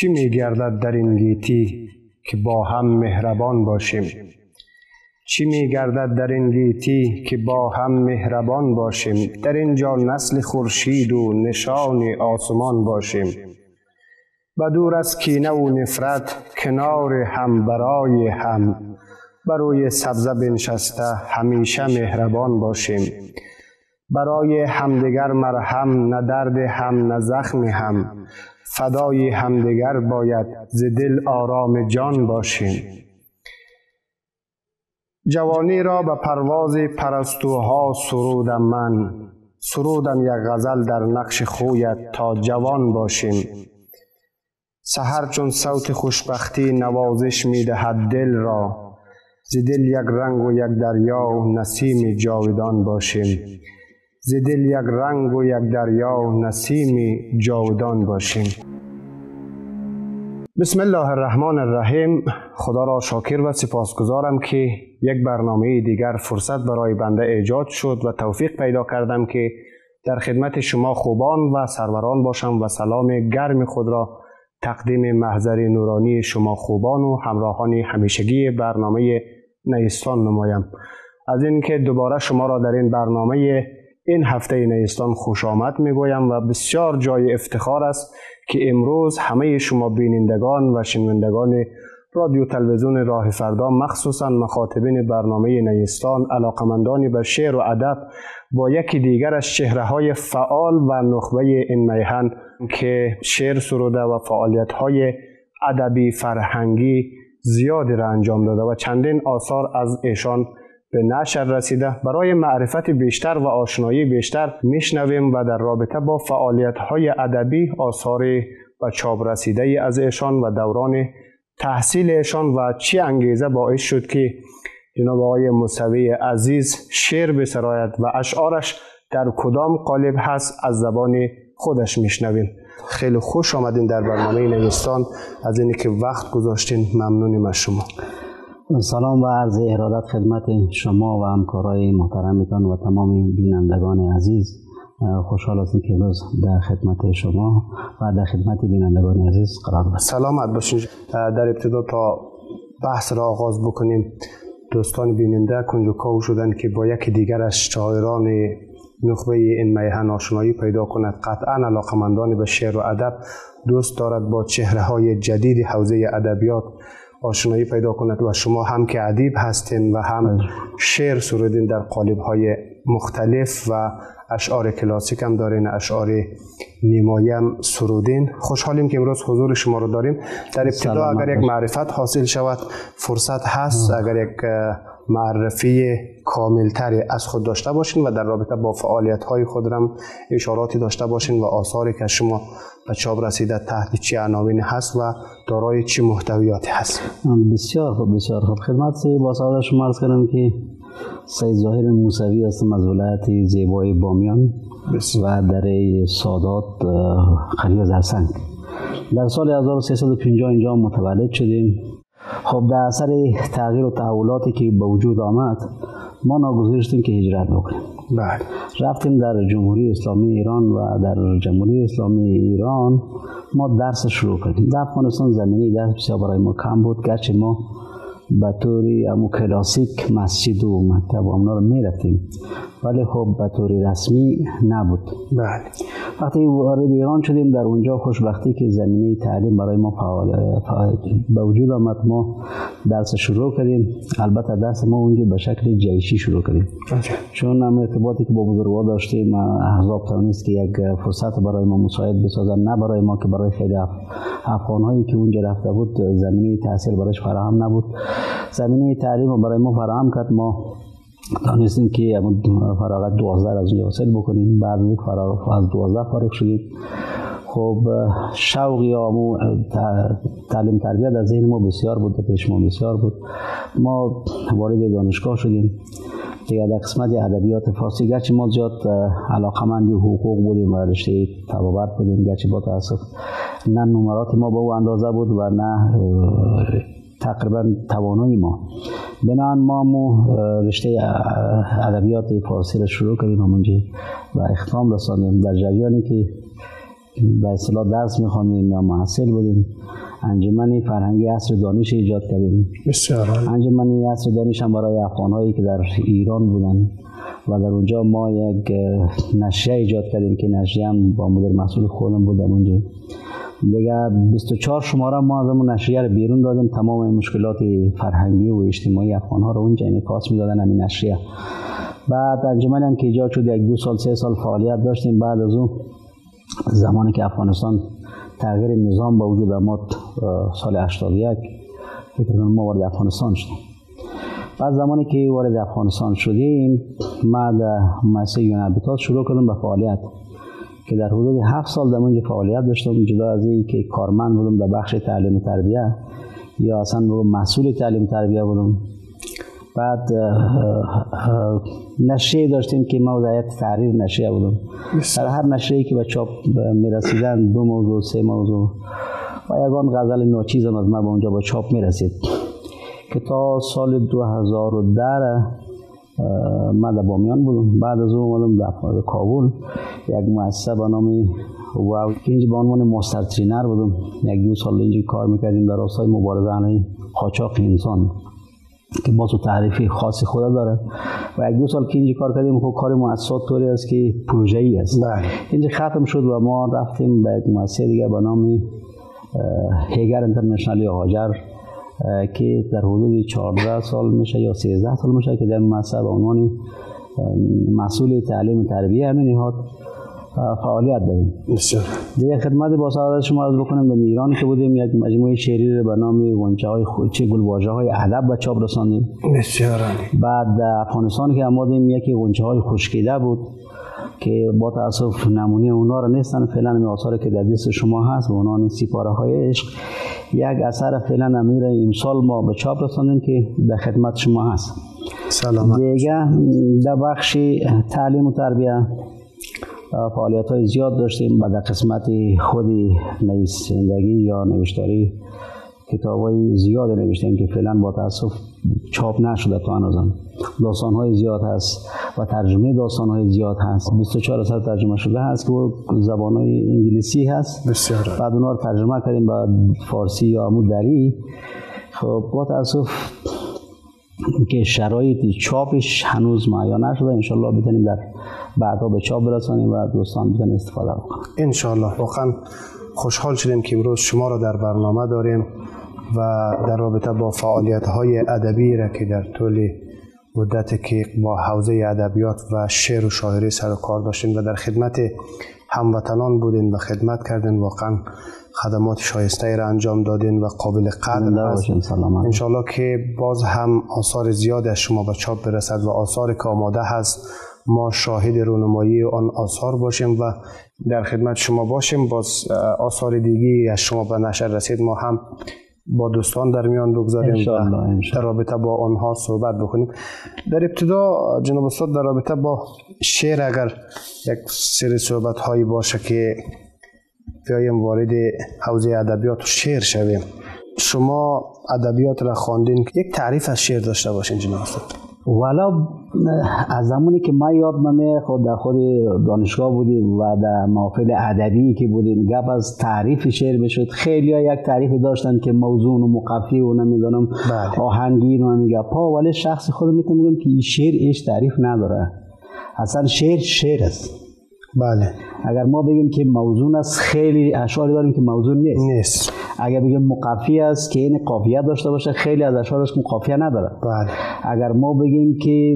چی می گردد در این گیتی که با هم مهربان باشیم؟ چی می گردد در این گیتی که با هم مهربان باشیم؟ در اینجا نسل خورشید و نشان آسمان باشیم. و دور از کینه و نفرت کنار هم برای هم، بروی سبزه بنشسته همیشه مهربان باشیم. برای همدیگر مرهم، نه درد هم نه زخم هم، فدای همدیگر باید ز دل آرام جان باشیم. جوانی را به پرواز پرستوها سرودم من، سرودم یک غزل در نقش خویت تا جوان باشیم. سحر چون صوت خوشبختی نوازش می دهد دل را، ز دل یک رنگ و یک دریا و نسیم جاودان باشیم. ز دل یک رنگ و یک دریا و نسیم جاودان باشیم. بسم الله الرحمن الرحیم. خدا را شاکر و سپاسگزارم که یک برنامه دیگر فرصت برای بنده ایجاد شد و توفیق پیدا کردم که در خدمت شما خوبان و سروران باشم و سلام گرم خود را تقدیم محضر نورانی شما خوبان و همراهان همیشگی برنامه نیستان نمایم. از اینکه دوباره شما را در این برنامه این هفته نیستان خوش آمد میگویم و بسیار جای افتخار است که امروز همه شما بینندگان و شنوندگان رادیو تلویزیون راه فردا، مخصوصا مخاطبین برنامه نیستان، علاقمندان به شعر و ادب، با یکی دیگر از چهره‌های فعال و نخبه این میهن که شعر سروده و فعالیت‌های ادبی فرهنگی زیادی را انجام داده و چندین آثار از ایشان به نشر رسیده، برای معرفت بیشتر و آشنایی بیشتر میشنویم و در رابطه با فعالیت‌های ادبی، آثار و چاپ رسیده از ایشان و دوران تحصیل ایشان و چی انگیزه باعث شد که جناب آقای موسوی عزیز شعر بسراید و اشعارش در کدام قالب هست از زبان خودش میشنویم. خیلی خوش آمدین در برنامه نیستان. از اینی که وقت گذاشتین ممنونیم از شما. سلام و عرض ارادت خدمت شما و همکارای محترمتان و تمام بینندگان عزیز. خوشحال هستم که امروز در خدمت شما و در خدمت بینندگان عزیز قرار دارم. سلامت باشین. در ابتدا تا بحث را آغاز بکنیم، دوستان بیننده کنجکاو شدن که با یکی دیگر از شاعران نخبه این میهن آشنایی پیدا کند. قطعا علاقمندان به شعر و ادب، دوست دارد با چهره‌های جدید حوزه ادبیات آشنایی پیدا کند و شما هم که ادیب هستین و هم شعر سرودین در قالب‌های مختلف و اشعار کلاسیک هم دارین، اشعار نیمایی هم سرودین. خوشحالیم که امروز حضور شما رو داریم. در ابتدا اگر یک معرفت حاصل شود فرصت هست، اگر یک معرفی کاملتری از خود داشته باشین و در رابطه با فعالیت‌های خود هم اشاراتی داشته باشین و آثاری که شما به چاپ رسیده تحت چه عناوین هست و دارای چه محتویاتی هست. بسیار خوب، بسیار خوب. خدمت با سعادت شما عرض کنم که سید ظاهر موسوی هستم از ولایت زیبای بامیان و دره سادات قریه زرسنگ. در سال 1350 اینجا متولد شدیم. خب در اثر تغییر و تحولاتی که به وجود آمد ما ناگزیر شدیم که هجرت بکنیم. رفتیم در جمهوری اسلامی ایران و در جمهوری اسلامی ایران ما درس شروع کردیم. در افغانستان زمینه درس بسیار برای ما کم بود، گرچه ما به طوری کلاسیک مسجد و مکتب و اونا رو می رفتیم ولی خب به طوری رسمی نبود. بله. وقتی وارد ایران شدیم در اونجا خوشبختی که زمینه تعلیم برای ما به وجود آمد، ما درس شروع کردیم. البته درس ما اونجا به شکل جیشی شروع کردیم چون هم ارتباطی که با بزرگوار داشتیم، احزاب توانست که یک فرصت برای ما مساعد بسازن، نه برای ما که برای خیلی افغان‌هایی که اونجا رفته بود زمینه تحصیل برایش فراهم نبود. زمینه تعلیم رو برای ما فراهم کرد. ما دانستیم که فراغت 12 از اونجا حاصل بکنیم. بعد از 12 فارغ شدیم. خب شوقی و تعلیم تربیت از ذهن ما بسیار بود، پیش ما بسیار بود. ما وارد دانشگاه شدیم دیگه در قسمت ادبیات فارسی. گرچه ما زیاد علاقمند حقوق بودیم و رشته طبابت بودیم، گرچه با تاسف نه نمرات ما به اون اندازه بود و نه تقریبا توانایی ما. بنابراین ما رشته ادبیات فارسی را شروع کردیم همونجا و اختتام رساندیم. در جریانی که به اصطلاح درس می‌خواندیم یا محصل بودیم. انجمن فرهنگی عصر دانش ایجاد کردیم. بسیار عالی. انجمن عصر دانش هم برای افغان‌هایی که در ایران بودن و در اونجا ما یک نشریه ایجاد کردیم که نشریه هم با مدیر مسئول خودم بودم اونجا. دیگه 24 شماره ما از اون نشریه رو بیرون دادیم، تمام مشکلات فرهنگی و اجتماعی افغان‌ها رو اونجا انعکاس می‌دادن همین نشریه. بعد انجمن هم که ایجاد شد، 1-2 سال 3 سال فعالیت داشتیم. بعد از اون زمانی که افغانستان تغییر نظام با وجود آمد سال 81 فکر کنم ما وارد افغانستان شدیم. بعد زمانی که وارد افغانستان شدیم ما در مؤسسه یونبیتات شروع کردم به فعالیت که در حدود 7 سال در اونجا فعالیت داشتم. جدا از این که کارمند بودم در بخش تعلیم و تربیت یا اصلا مسئول تعلیم و تربیت بودم. بعد نشریه داشتیم که ما در تحریر نشریه بودم. در هر نشریه‌ای که به چاپ می‌رسیدن 2 موضوع 3 موضوع و یگان غزل ناچیز هم از ما به اونجا با چاپ می‌رسید که تا سال 2010 من در بامیان بودم. بعد از اون اومدم در کابل یک مؤسسه به نام واو که اینجا به عنوان ماستر ترینر بودم. 1-2 سال اینجا کار می‌کردیم در راستای مبارزه علیه قاچاق انسان که با تو تعریفی خاصی خود داره و 1-2 سال که اینجا کار کردیم. خب کار مؤسسات طوری است که پروژه‌ای است. اینجا ختم شد و ما رفتیم به یک مؤسسه دیگه به نام هیگر اینترنشنال یا هاجر که در حدود 14 سال میشه یا 13 سال میشه که در مؤسسه به عنوان مسئول تعلیم و تربیت همین نهاد فعالیت داریم. بسیار. دیگه خدمت با سعادت شما عرض بکنم در ایران که بودیم یک مجموعه شعری رو به نام غنچه‌های خودچه گلواژه‌های ادب به چاپ رساندیم. بسیار عالی. بعد در افغانستان که آمدیم یکی غنچه‌های خشکیده بود که با تاسف نمونه اونا رو نیستن. فعلا می آثاری که در دست شما هست به عنوان سیپاره‌های عشق یک اثر فعلا امیر امسال ما به چاپ رساندیم که در خدمت شما هست. سلامت. دیگه در بخش تعلیم و تربیت فعالیت‌های زیاد داشتیم. بعد در قسمت خود نویسندگی یا نوشتاری کتاب‌های زیاد نوشتیم که فعلا با تاسف چاپ نشده تا هنوزم. داستان‌های زیاد هست و ترجمه داستان‌های زیاد هست. 24 اثر ترجمه شده هست که زبان‌های انگلیسی هست. بسیار. بعد اونها رو ترجمه کردیم به فارسی یا عمودری. خب با تاسف که شرایط چاپش هنوز مهیا نشده. انشالله بتونیم در بعدا به چاپ برسانیم و دوستان بتونن استفاده کنن. انشالله. واقعا خوشحال شدیم که امروز شما را در برنامه داریم و در رابطه با فعالیت‌های ادبی را که در طول مدتی که با حوزه ادبیات و شعر و شاعری سر و کار داشتین و در خدمت هموطنان بودین و خدمت کردین، واقعا خدمات شایسته را انجام دادین و قابل قدر است. انشالله که باز هم آثار زیاد از شما به چاپ برسد و آثاری که آماده هست ما شاهد رونمایی آن آثار باشیم و در خدمت شما باشیم. باز آثار دیگی از شما به نشر رسید ما هم با دوستان در میان بگذاریم و در رابطه با آنها صحبت بکنیم. در ابتدا جناب استاد در رابطه با شعر اگر یک سری صحبت هایی باشه که بیایم وارد حوزه ادبیات و شعر شویم. شما ادبیات را خواندین، یک تعریف از شعر داشته باشین جناب استاد. والا از زمانی که ما یاد خود در خود دانشگاه بودیم و در محافل ادبی که بودیم گپ از تعریف شعر میشد. خیلی ها یک تعریفی داشتن که موزون و مقفی و نمیدونم آهنگین و میگپا، ولی شخص خود میگم که این شعر ایش تعریف نداره. اصلا شعر است. بله. اگر ما بگیم که موزون است، خیلی اشعاری داریم که موزون نیست. اگر بگیم مقفی است که این قافیه داشته باشه، خیلی از اشعارش قافیه نداره. بله. اگر ما بگیم که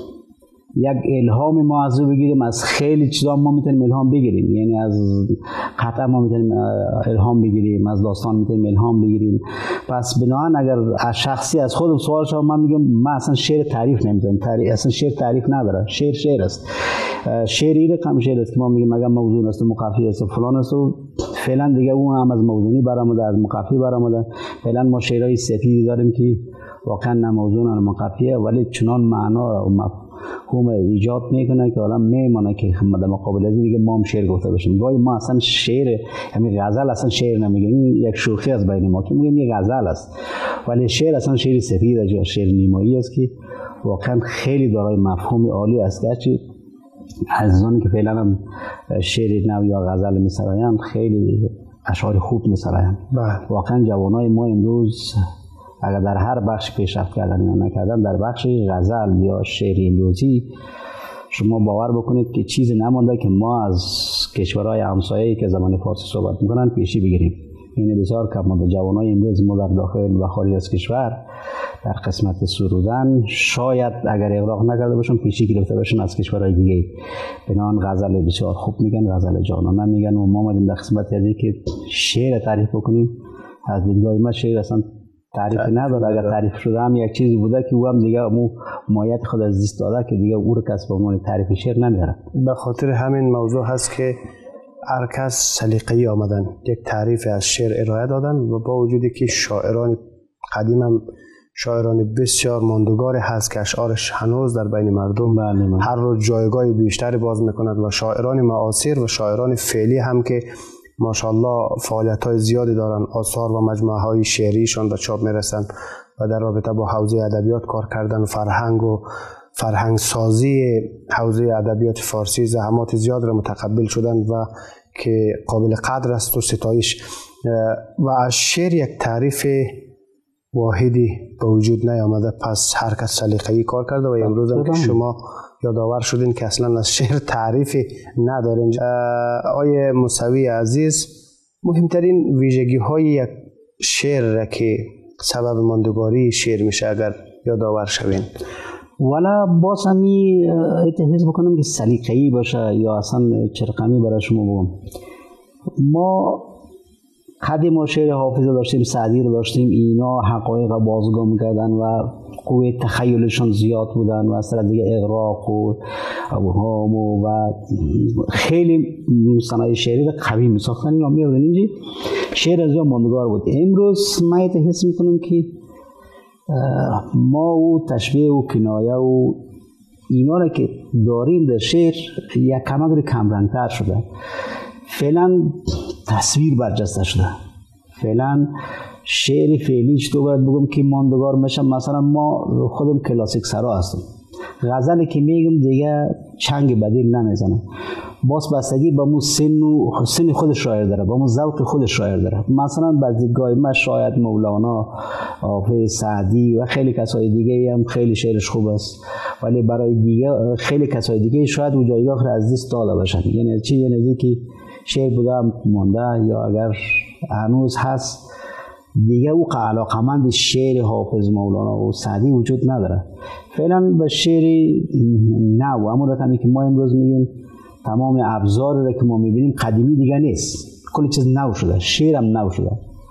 یک الهام موضوع بگیریم، از خیلی چیزا ما میتونیم الهام بگیریم. یعنی از قطعه ما میتونیم الهام بگیریم، از داستان میتونیم الهام بگیریم. پس بنابراین اگر از شخصی از خودم سوال شد، من میگم من اصلا شعر تعریف نمیتونم. اصلا شعر تعریف نداره. شعر است. شعری رقم شعر است که ما میگیم اگر موضوع است، مقفی است، فلان است. فعلا دیگه اون هم از موضوعی برآمده، از مقفی برآمده. فعلا ما شعرهای سفید داریم که واقعا نه موضوع نه مقفیه، ولی چنان معنا و مفهوم ایجاد میکنه که آدم میمونه که در مقابل از دیگه ما هم شعر گفته باشیم. گاهی ما اصلا شعر، یعنی غزل اصلا شعر نمیگیم. این یک شوخی از بین ما که میگیم یه غزل است، ولی شعر اصلا شعر سفید یا شعر نیمایی است که واقعا خیلی دارای مفهوم عالی است. گرچه عزیزانی که فعلا هم شعر نو یا غزل می‌سرایند خیلی اشعار خوب می‌سرایند. واقعا جوانای ما امروز اگر در هر بخش پیشرفت کردن یا نکردن، در بخش غزل یا شعر امروزی شما باور بکنید که چیزی نمانده که ما از کشورهای همسایه‌ای که زبان فارسی صحبت می‌کنن پیشی بگیریم. این بسیار کم مانده. جوانای امروز ما در داخل و خارج از کشور در قسمت سرودن شاید اگر اغراق نکرده باشن پیشی گرفته باشن از کشورهای دیگه. بنان غزل بسیار خوب میگن، غزل جانانه میگن و ما اومدیم در قسمت از که شعر تعریف بکنیم. از دیدگاه ما شعر اصلا تعریف نداره. اگر تعریف شده هم یک چیزی بوده که او هم دیگه مایت خود از دست داده که دیگه او رو کس به عنوان تعریف شعر نمیاره. به خاطر همین موضوع هست که هر کس سلیقه‌ای آمدن یک تعریف از شعر ارائه دادن و با وجودی که شاعران قدیم هم شاعران بسیار ماندگاری هست که اشعارش هنوز در بین مردم هر روز جایگاه بیشتری باز میکند و شاعران معاصر و شاعران فعلی هم که ماشاءالله فعالیت‌های زیادی دارن، آثار و مجموعه‌های شعریشان به چاپ میرسند و در رابطه با حوزه ادبیات کار کردن و فرهنگ سازی حوزه ادبیات فارسی زحمات زیاد را متقبل شدن و که قابل قدر است و ستایش. و از شعر یک تعریف واحدی به وجود نیامده، پس هر کس سلیقه‌ای کار کرده و امروز هم که شما یادآور شدین که اصلا از شعر تعریفی ندارین. آقای موسوی عزیز، مهمترین ویژگی های یک شعر را که سبب ماندگاری شعر میشه اگر یادآور شوین؟ والا باز همی اتحاز بکنم که سلیقه‌ای باشه یا اصلا چرقمی برای شما بگم. ما قدیم ما شعر حافظ داشتیم، سعدی رو داشتیم، اینا حقایق بازگو میکردن و قوه تخیلشون زیاد بودن و اصلا دیگه اغراق و اوهام و خیلی صنایع شعری رو قوی میساختن. اینا میادن اینجا شعر از جا ماندگار بود. امروز من اتحاس میکنم که ما و تشبیه و کنایه و اینا رو که داریم در شعر یک کمک کمرنگتر شده. فعلا تصویر برجسته شده. فعلا شعر فعلیش تو باید بگم که ماندگار میشه. مثلا ما خودم کلاسیک سرا هستم، غزلی که میگم دیگه چنگ بدیل نمیزنم. باز بستگی با مو سن خود شاعر داره، با مو ذوق خود شاعر داره. مثلا بعضی گاهی ما شاید مولانا، حافظ، سعدی و خیلی کسای دیگه هم خیلی شعرش خوب است، ولی برای دیگه خیلی کسای دیگه شاید اون جایگاه را از دست داده باشن. یعنی چی؟ یعنی که شعر بوده مونده یا اگر هنوز هست دیگه او علاقمند شعر حافظ، مولانا و سعدی وجود نداره. فعلا به شعر نو همون رقمی که ما امروز میگیم تمام ابزار را که ما میبینیم قدیمی دیگه نیست، کل چیز نو شده. شعر هم نو شده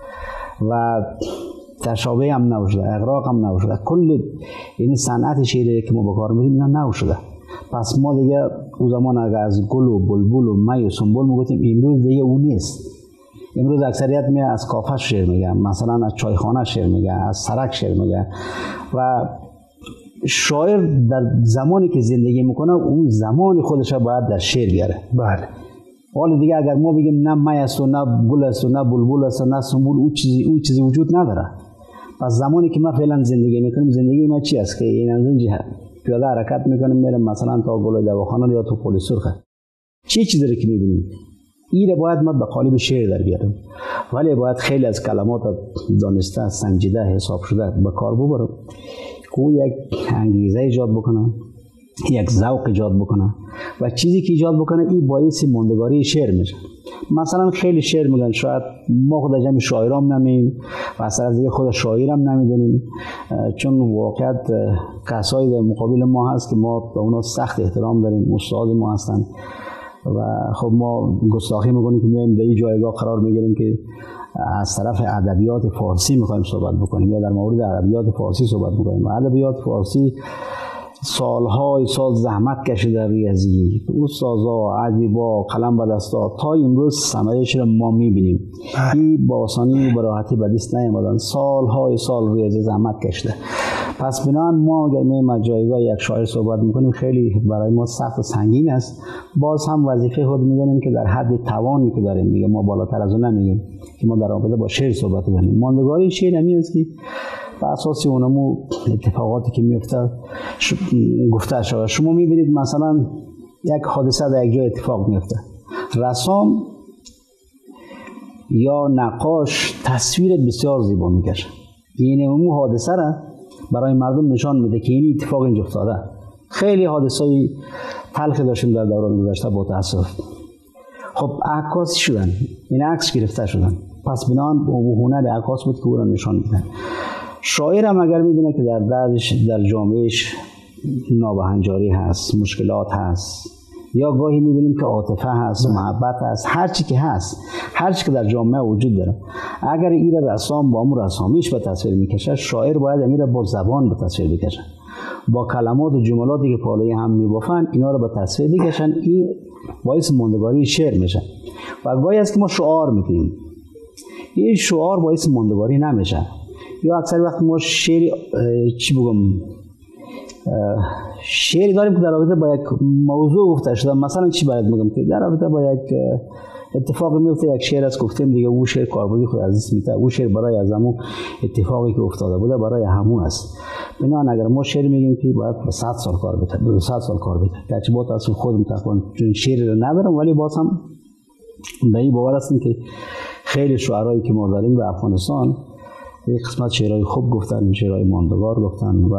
و تشابه هم نو شده، اغراق هم نو شده. کل این صنعت شعری که ما به کار میبریم اینا نو شده. پس ما دیگه اون زمان اگر از گل و بلبل و می و سنبل میگفتیم، امروز دیگه اون نیست. امروز اکثریت از کافه شعر میگن، مثلا از چایخانه شعر میگن، از سرک شعر میگن و شاعر در زمانی که زندگی میکنه اون زمان خودش باید در شعر بیاره. بله. حالا دیگه اگر ما بگیم نه می است و نه گل است و نه بلبل است و نه سنبل، اون چیزی وجود نداره. پس زمانی که ما فعلا زندگی میکنیم، زندگی ما چی است که این از این جهت پیاده حرکت میکنیم میرم مثلا تا گل دواخانه یا تو پل سرخ، چی چیزی رو که میبینیم این باید ما به قالب شعر در بیارم، ولی باید خیلی از کلمات دانسته، سنجیده، حساب شده به کار ببرم که یک انگیزه ایجاد بکنه، یک ذوق ایجاد بکنه و چیزی که ایجاد بکنه این باعث ماندگاری شعر میشه. مثلا خیلی شعر میگن، شاید ما خود جمع شاعرام نمیم و اصلا دیگه خود شاعرام نمیدونیم، چون واقعیت کسایی در مقابل ما هست که ما به اونا سخت احترام داریم، استاد ما هستن و خب ما گستاخی میکنیم که میایم در این جایگاه قرار میگیریم که از طرف ادبیات فارسی میخوایم صحبت بکنیم یا در مورد ادبیات فارسی صحبت بکنیم. ادبیات فارسی سالهای سال زحمت کشیده روی ازی استادا، ادیبا، قلم به دستا تا امروز صنایعش رو ما میبینیم. این با آسانی و راحتی به دست نیامدن، سالهای سال روی ازی زحمت کشیده. پس بنابراین ما اگر میایم جایگاه یک شاعر صحبت میکنیم خیلی برای ما سخت و سنگین است. باز هم وظیفه خود میدونیم که در حد توانی که داریم دیگه ما بالاتر از اون نمیگیم که ما در رابطه با شعر صحبت کنیم. ماندگاری شعر همین است که بر اساس اونمو اتفاقاتی که میفته گفته شده. شما میبینید مثلا یک حادثه در یک جای اتفاق میفته، رسام یا نقاش تصویر بسیار زیبا میکشه، این اون حادثه را برای مردم نشان میده که این اتفاق اینجا افتاده. خیلی حادثه تلخی داشتیم در دوران گذشته با تاسف. خب عکاسی شدن، این عکس گرفته شدن، پس بنان هنر عکاس بود که او را نشان میدن. شاعر هم اگر میبینه که در دردش در جامعهش نابهنجاری هست، مشکلات هست، یا گاهی میبینیم که عاطفه هست، محبت هست، هر چی که هست، هر چی که در جامعه وجود داره، اگر این رسام با اون رسامیش به تصویر میکشه، شاعر باید این را با زبان به تصویر بکشه، با کلمات و جملاتی که پالای هم میبافن اینا رو به تصویر بکشن. این باعث ماندگاری شعر میشه. و گاهی است که ما شعار میکنیم، این شعار باعث ماندگاری نمیشه. یا اکثر وقت ما شعر شعری داریم که در رابطه با یک موضوع گفته شده. مثلا چی باید میگم که در رابطه با یک اتفاقی میفته، یک شعر از گفتیم دیگه، او شعر کاربردی خود از میته، او شعر برای از همون اتفاقی که افتاده بوده برای همون است. بنابراین اگر ما شعر میگیم که باید 100 سال کار بده، 200 سال کار بده، گرچه با تاسف خودم تقریبا چون شعر رو ندارم، ولی باز هم به این باور هستم که خیلی شعرایی که ما داریم در افغانستان یک قسمت شعرهای خوب گفتن، شعرهای ماندگار گفتن و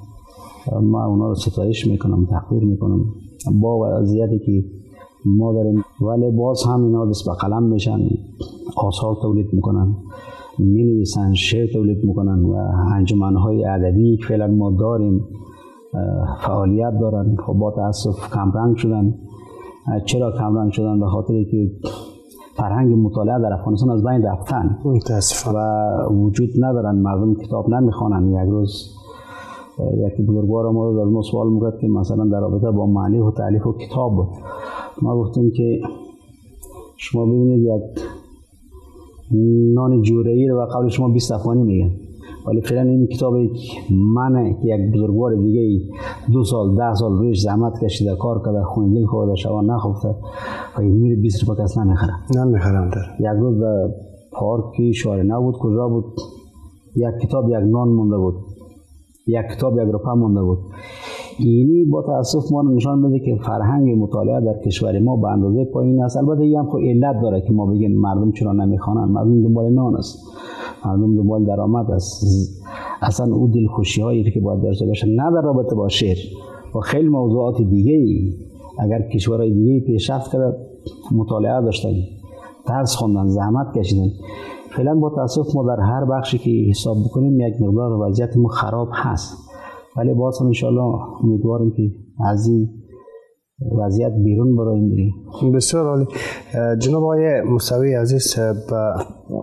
ما اونا رو ستایش میکنم، تقدیر میکنم با وضعیتی که ما داریم. ولی باز هم اینا دست به قلم میشن، آثار تولید میکنن، مینویسن، شعر تولید میکنن و انجمنهای ادبی که فعلا ما داریم فعالیت دارن. خب با تاسف کمرنگ شدن. چرا کمرنگ شدن؟ به خاطری که فرهنگ مطالعه در افغانستان از بین رفتن و وجود ندارن، مردم کتاب نمیخوانن. یک روز یکی بزرگوار ما از ما سوال میکرد که مثلا در رابطه با معنی و تالیف و کتاب بود. ما گفتیم که شما ببینید یک نان جوره‌ای رو قبل شما 20 افغانی میگن، ولی فعلا این کتاب منه که یک بزرگوار دیگه 2 سال 10 سال روش زحمت کشیده، کار کرده، خونده خورده، شبا نخفته و این میره 20 روپیه کس نمیخرم. یک روز در پارکی شعر نبود، کجا بود، یک کتاب یک نان مونده بود، یک کتاب یک روپیه مونده بود. اینی با تاسف ما نشان میده که فرهنگ مطالعه در کشور ما به اندازه پایین است. البته این هم خود علت داره که ما بگیم مردم چرا نمیخوانند. مردم دنبال نان است، مردم دنبال درآمد است. اصلا او دلخوشی هایی که باید داشته باشه نه در رابطه با شعر و خیلی موضوعات دیگه ای. اگر کشورهای دیگه پیشرفت کرده، مطالعه داشتن، درس خوندن، زحمت کشیدن، فعلا با تاسف ما در هر بخشی که حساب بکنیم یک مقدار وضعیت ما خراب هست. ولی باز هم انشاءالله امیدوارم که از این وضعیت بیرون براییم. بسیار عالی. جناب آقای موسوی عزیز، به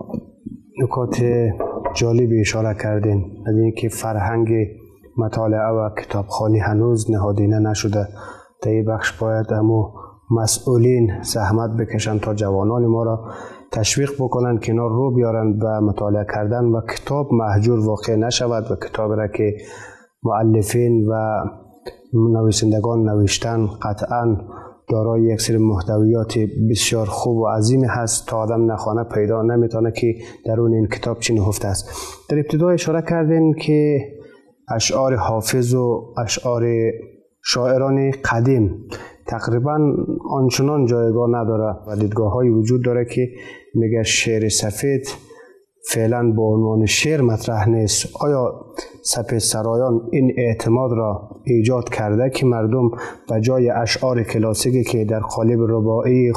نکات جالبی اشاره کردین از اینکه فرهنگ مطالعه و کتابخوانی هنوز نهادینه نشده. در این بخش باید اما مسئولین زحمت بکشن تا جوانان ما را تشویق بکنن که اینا رو بیارن به مطالعه کردن و کتاب مهجور واقع نشود و کتابی را که مؤلفین و نویسندگان نوشتن قطعا دارای یک سری محتویات بسیار خوب و عظیمی هست. تا آدم نخوانه پیدا نمیتونه که درون این کتاب چی نهفته است. در ابتدا اشاره کردین که اشعار حافظ و اشعار شاعران قدیم تقریبا آنچنان جایگاه نداره و دیدگاه های وجود داره که میگه شعر سفید فعلا با عنوان شعر مطرح نیست. آیا سپید سرایان این اعتماد را ایجاد کرده که مردم به جای اشعار کلاسیکی که در قالب رباعی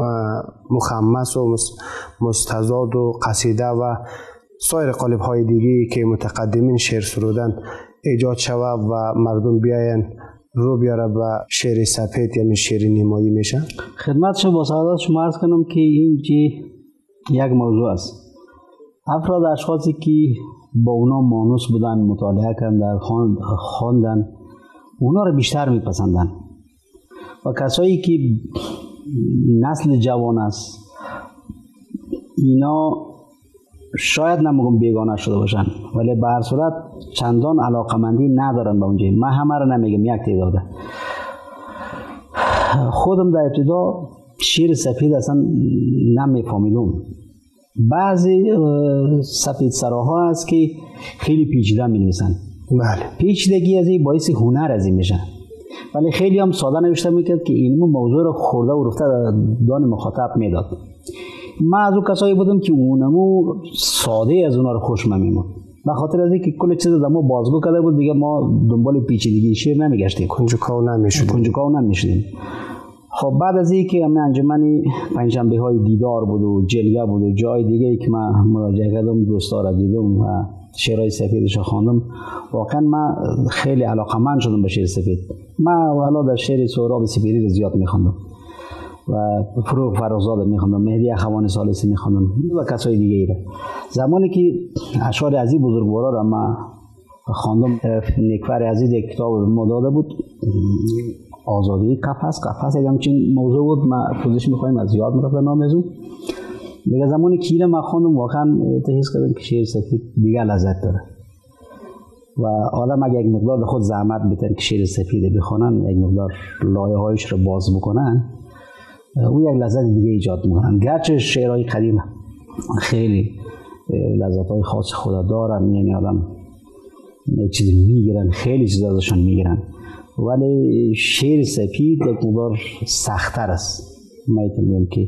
مخمس و مستزاد و قصیده و سایر قالب های دیگری که متقدمین شعر سرودن ایجاد شود و مردم بیاین رو بیاره به شعر سپید یعنی شعر نیمایی میشه؟ خدمت شما با سعادت شما عرض کنم که این یک موضوع است. افراد اشخاصی که با اونا مانوس بودن، مطالعه کردن، خواندن، اونا رو بیشتر میپسندن و کسایی که نسل جوان است اینا شاید نمیگم بیگانه شده باشن ولی به هر صورت چندان علاقمندی ندارن به اونجا. من همه رو نمیگم، یک تعداده. خودم در ابتدا شعر سفید اصلا نمیفهمیدم. بعضی سفید سراها هست که خیلی پیچیده می نویسن. بله. پیچیدگی از این باعث هنر از این میشن. ولی خیلی هم ساده نوشته میکرد که این موضوع رو خورده و رفته دان مخاطب میداد. من از اون کسایی بودم که اونمو ساده از اونا رو خوش میمون، به خاطر از اینکه کل چیز ما بازگو کرده بود دیگه، ما دنبال پیچیدگی شعر نمیگشتیم، کنجکاو نمیشدیم. خب بعد از اینکه همین انجمن پنجشنبه های دیدار بود و جلگه بود و جای دیگه ای که من مراجعه کردم، دوستا را دیدم و شعرهای سفیدش خواندم، واقعا من خیلی علاقه‌مند شدم به شعر سفید. من حالا در شعر سهراب سپیری زیاد میخوندم و فروغ فرخزاد میخوندم، مهدی اخوان ثالثی میخوندم و کسای دیگه ای را. زمانی که اشعار از این بزرگوارا را من خواندم، نیکفر عزیز یک کتاب ما داده بود، آزادی قفس یک همچین موضوع بود، ما پوزش میخوایم از یاد میرفت نام از اون دیگه. زمانی که اینو من خواندم واقعا تحس کردم که شعر سفید دیگه لذت داره و آدم اگه یک مقدار خود زحمت بتن که شعر سفید بخونن، یک مقدار لایه هایش رو باز بکنن، او یک لذت دیگه ایجاد میکنن. گرچه شعرهای قدیم خیلی لذت های خاص خود دارن، یعنی آدم چیزی میگیرن، خیلی چیز ازشان میگیرن، ولی شعر سفید یک مقدار سخت‌تر است. من میگم که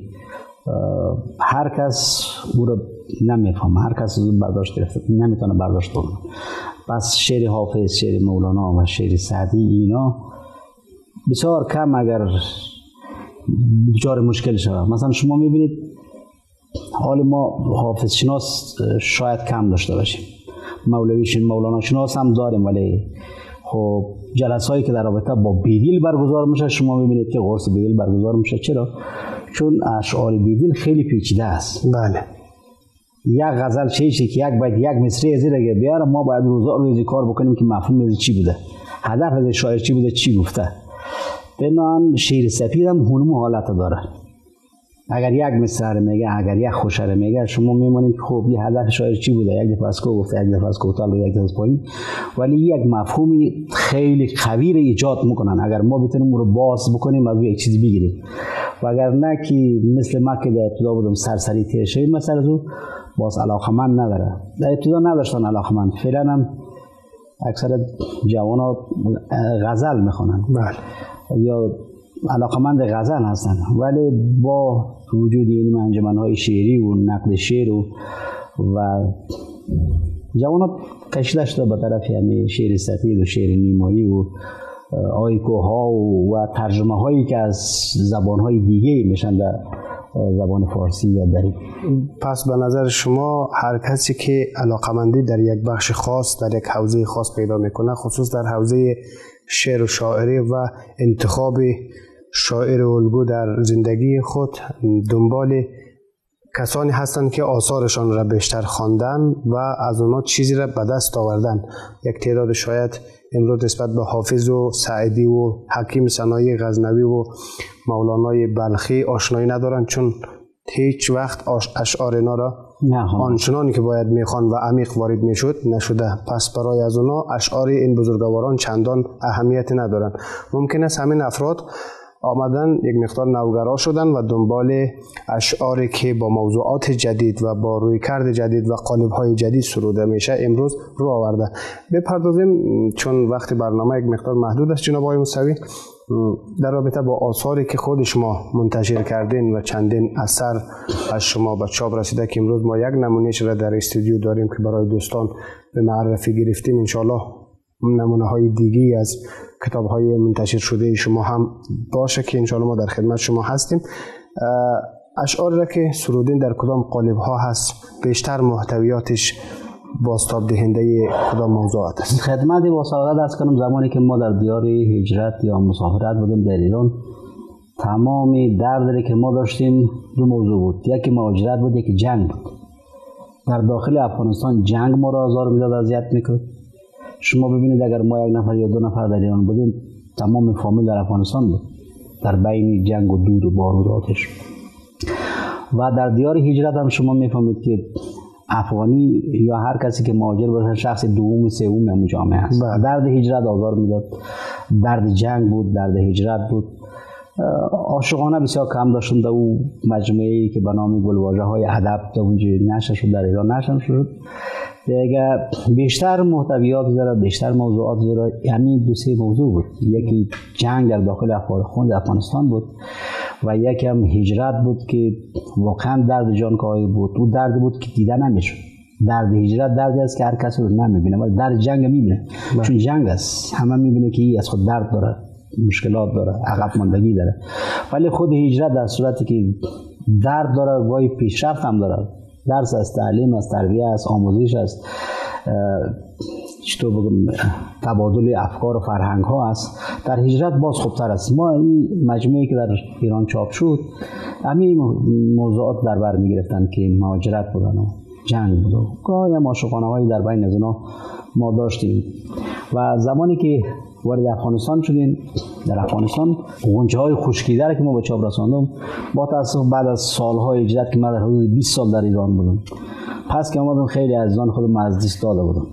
هر کس او رو نمیفهمه، هر کس او برداشت گرفته نمیتونه برداشت کنه. پس شعر حافظ، شعر مولانا و شعر سعدی اینا بسیار کم اگر دچار مشکل شود. مثلا شما میبینید حال ما حافظ شناس شاید کم داشته باشیم، مولوی مولانا شناس هم داریم، ولی خب جلسه‌ای که در رابطه با بیدیل برگزار میشه شما میبینید که قرص بیدیل برگزار میشه. چرا؟ چون اشعار بیدیل خیلی پیچیده است. بله. یک غزل چیزی که یک باید یک مصرع از این بیاره، ما باید روزی کار بکنیم که مفهوم از چی بوده، هدف از شاعر چی بوده، چی گفته. بنابراین شعر سفید هم همون حالت داره. اگر یک مصرع میگه، اگر یک خوشه میگه، شما میمونید خب این هدف شاعر چی بوده، یک دفعه از کو گفته، یک دفعه از کوتاه، یک دفعه از پایین، ولی یک مفهومی خیلی قوی رو ایجاد میکنن. اگر ما بتونیم رو باز بکنیم از یک چیزی بگیریم، و اگر نه که مثل ما که در ابتدا بودم سرسری تیر شویم مثلا از او باز علاقمند نداره. در ابتدا نداشتن علاقمند، فعلا هم اکثر جوان‌ها غزل میخونن. بله. یا علاقمند غزل هستن، ولی با وجود این انجمن‌های شعری و نقد شعر و جوان‌ها کشیده شده به طرف همین شعر سفید و شعر نیمایی و آیکوها و ترجمه هایی که از زبان‌های دیگه میشن در زبان فارسی یا دری. پس به نظر شما هر کسی که علاقمندی در یک بخش خاص، در یک حوزه خاص پیدا میکنه، خصوص در حوزه شعر و شاعری و انتخاب شاعر و الگو در زندگی خود، دنبال کسانی هستند که آثارشان را بیشتر خواندن و از اونا چیزی را به دست آوردن. یک تعداد شاید امروز نسبت به حافظ و سعدی و حکیم سنایی غزنوی و مولانای بلخی آشنایی ندارن، چون هیچ وقت اشعار اینا را آنچنانی که باید میخوان و عمیق وارد میشد نشده. پس برای از اونا اشعار این بزرگواران چندان اهمیت ندارن. ممکن است همین افراد آمدن یک مقدار نوگرا شدن و دنبال اشعاری که با موضوعات جدید و با رویکرد جدید و قالب‌های جدید سروده میشه امروز رو آورده. بپردازیم چون وقت برنامه یک مقدار محدود است جناب آقای موسوی، در رابطه با آثاری که خود شما منتشر کردین و چندین اثر از شما به چاپ رسیده که امروز ما یک نمونهش را در استودیو داریم که برای دوستان به معرفی گرفتیم، انشالله نمونه های دیگی از کتاب های منتشر شده شما هم باشه که انشالله ما در خدمت شما هستیم. اشعار را که سرودین در کدام قالب ها هست، بیشتر محتویاتش بازتاب دهنده کدام موضوعات است؟ خدمت واسطه درس کنم زمانی که ما در دیار هجرت یا مسافرت بودیم در ایران، تمام دردی که ما داشتیم دو موضوع بود، یکی مهاجرت بود، یکی جنگ بود. در داخل افغانستان جنگ ما را آزار میداد، اذیت میکرد. شما ببینید اگر ما یک نفر یا دو نفر در ایران بودیم، تمام فامیل در افغانستان بود، در بین جنگ و دود و بارود و آتش. و در دیار هجرت هم شما میفهمید که افغانی یا هر کسی که مهاجر باشه شخص دوم سوم همون جامعه است. درد هجرت آزار میداد، درد جنگ بود، درد هجرت بود. عاشقانه بسیار کم داشتن در او مجموعه‌ای که به نام گلواژه‌های ادب در اونجا نشر شد، در ایران نشر شد. دیگه بیشتر محتویات داره، بیشتر موضوعات داره. همین دو سه موضوع بود. یکی جنگ در داخل افغانستان بود و یکی هم هجرت بود که واقعا درد جانکاهی بود. او درد بود که دیده نمیشه. درد هجرت دردی است که هر کس رو نمیبینه، ولی درد جنگ میبینه. چون جنگ است، همه میبینه که این از خود درد داره، مشکلات داره، عقب ماندگی داره. ولی خود هجرت در صورتی که درد داره، وای پیشرفت هم داره. درس از تعلیم، از تربیه، از آموزش، از چطور بگم تبادل افکار و فرهنگ ها است. در هجرت باز خوبتر است. ما این مجموعه که در ایران چاپ شد همین موضوعات در بر میگرفتن که مهاجرت بودن و جنگ بود. گاهی هم عاشقانه‌هایی در بین از اونا ما داشتیم. و زمانی که وارد افغانستان شدیم، در افغانستان غنچه‌های خشکیده را که ما به چاپ رساندم، با تاسف بعد از سال‌های هجرت که من در حدود 20 سال در ایران بودم، پس که آمدم خیلی عزیزان خودم از دست داده بودم.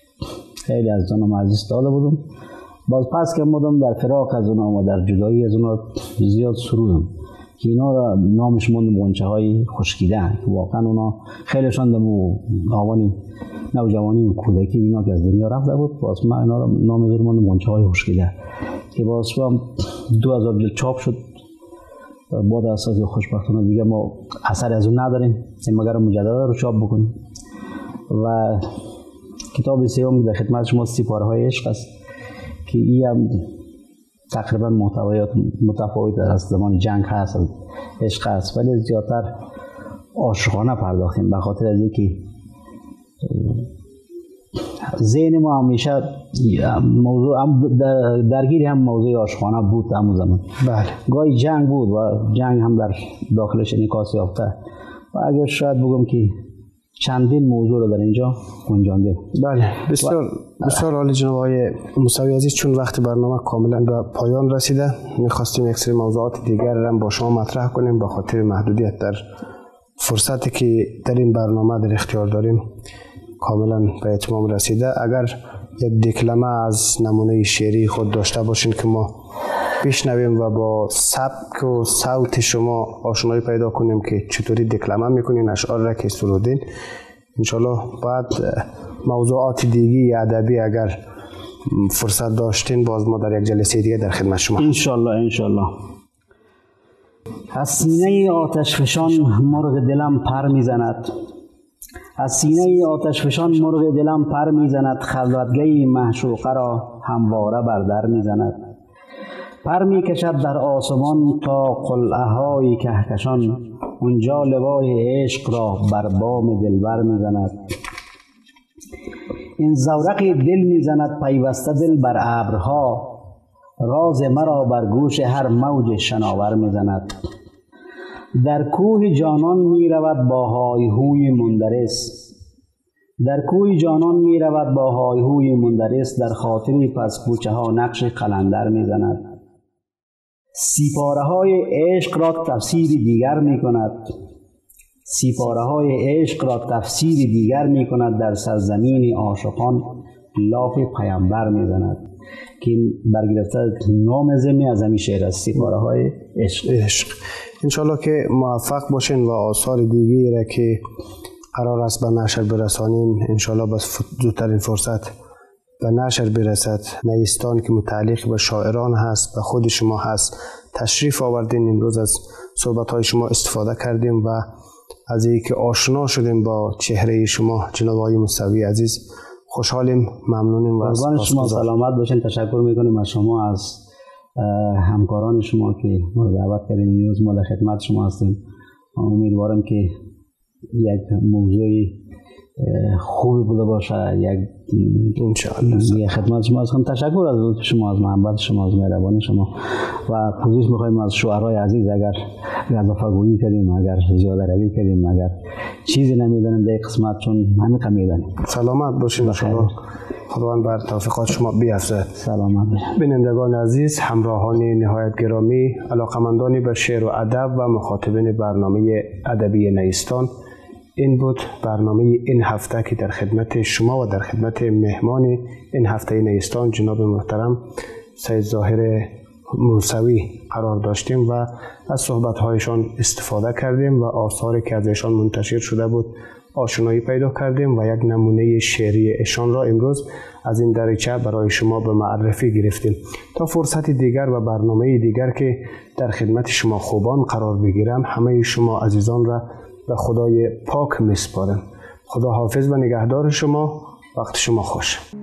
باز پس که آمدم در فراق از اونا و در جدایی از اونا زیاد سرودم که اینا را نامش موندم غنچه‌های خشکیده. واقعا اونا خیلیشان در آوانی نوجوانی و کودکی اینا که از دنیا رفته بود. باز من اینا را نام زدم غنچه‌های خشکیده که باز هم 2000 جلد چاپ شد. بعد از که خوشبختانه دیگه ما اثر از اون نداریم مگر مجددا رو چاپ بکنیم. و کتاب سوم در خدمت شما سیپاره‌های عشق است که این هم تقریبا محتویات متفاوت از زمان جنگ هست، عشق هست، ولی زیادتر عاشقانه پرداختیم به خاطر از اینکه ذهن ما همیشه موضوع درگیری هم موضوع عاشقانه بود همون زمان. بله. گاهی جنگ بود و جنگ هم در داخلش انعکاس یافته و اگر شاید بگم که چندین موضوع رو در اینجا گنجانده. بله، بسیار عالی جناب آقای موسوی عزیز. چون وقت برنامه کاملا به پایان رسیده، می‌خواستیم یک سری موضوعات دیگر را با شما مطرح کنیم. به خاطر محدودیت در فرصتی که در این برنامه در اختیار داریم کاملا به اتمام رسیده. اگر یک دکلمه از نمونه شعری خود داشته باشین که ما بشنویم و با سبک و صوت شما آشنایی پیدا کنیم که چطوری دکلمه میکنین اشعار را که سرودین، انشالله بعد موضوعات دیگی ادبی اگر فرصت داشتین باز ما در یک جلسه دیگه در خدمت شما. انشالله. از سینه آتش فشان مرغ دلم پر میزند، از سینه آتش فشان مرغ دلم پر میزند، خلوتگاه معشوقه را همواره بر در میزند. پر میکشد در آسمان تا قلعه های کهکشان، اونجا لوای عشق را بر بام دلبر میزند. این زورق دل میزند پیوسته دل بر ابرها، راز مرا بر گوش هر موج شناور میزند. در کوه جانان میرود با های هوی مندرس، در کوه جانان میرود با های هوی مندرس، در خاطری پس کوچه ها نقش قلندر میزند. سیپاره های عشق را تفسیر دیگر می کند، سیپاره های عشق را تفسیر دیگر می کند، در سرزمین عاشقان لاف پیامبر می زند. که برگرفته نام زمین از همین شعر است، سیپاره های عشق. انشالله که موفق باشین و آثار دیگری را که قرار است به نشر برسانین انشالله بس زودترین فرصت به نشر برسد. نیستان که متعلق به شاعران هست، به خود شما هست، تشریف آوردین. امروز از صحبت‌های شما استفاده کردیم و از اینکه آشنا شدیم با چهره شما جناب آقای موسوی عزیز خوشحالیم، ممنونیم و شما سلامت باشین. تشکر میکنیم از شما، از همکاران شما که ما رو دعوت کردین. امروز ما در خدمت شما هستیم. امیدوارم که یک موضوعی خوبی بوده باشه. یک انشاءالله خدمت شما هستم. تشکر از لطف شما، از محبت شما، از مهربانی شما و پوزش می‌خوایم از شعرای عزیز. اگر اضافه‌گویی کردیم، اگر زیاده روی کردیم، اگر چیزی نمیدونیم در قسمت، چون همین کم میدونیم. سلامت باشین شما. خداوند بر توفیقات شما بیافزاید. سلامت باشین. بینندگان عزیز، همراهان نهایت گرامی، علاقمندانی به شعر و ادب و مخاطبین برنامه ادبی نیستان، این بود برنامه این هفته که در خدمت شما و در خدمت مهمان این هفته نیستان جناب محترم سید ظاهر موسوی قرار داشتیم و از صحبت‌هایشان استفاده کردیم و آثاری که از ایشان منتشر شده بود آشنایی پیدا کردیم و یک نمونه شعری ایشان را امروز از این دریچه برای شما به معرفی گرفتیم. تا فرصت دیگر و برنامه دیگر که در خدمت شما خوبان قرار بگیرم، همه شما عزیزان را به خدای پاک میسپارم. خدا حافظ و نگهدار شما. وقت شما خوش.